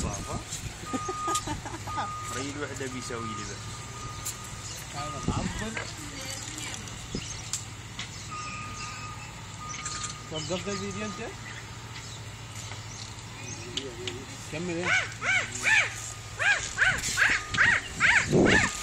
بابا ريل وحده بيسوي لي بس هذا معبر. وقفت الفيديو انت؟ كمل ايه؟